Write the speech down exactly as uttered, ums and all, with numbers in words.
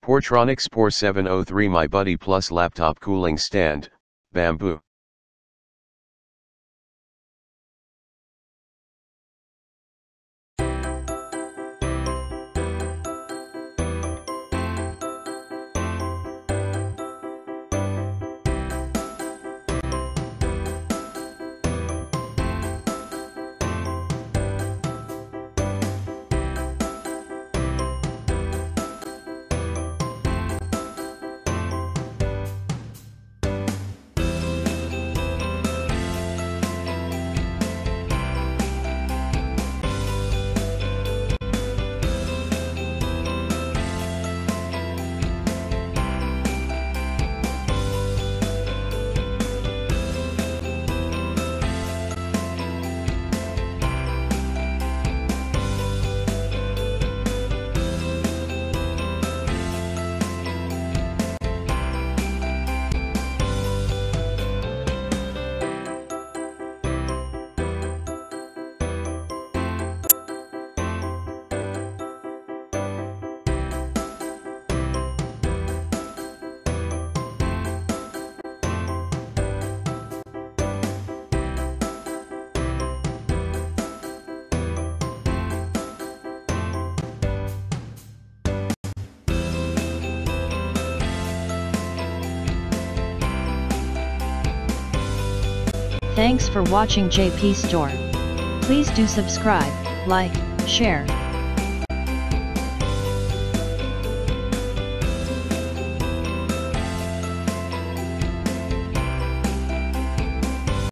Portronic Spore seven oh three My Buddy Plus Laptop Cooling Stand, Bamboo. Thanks for watching J P Store. Please do subscribe, like, share,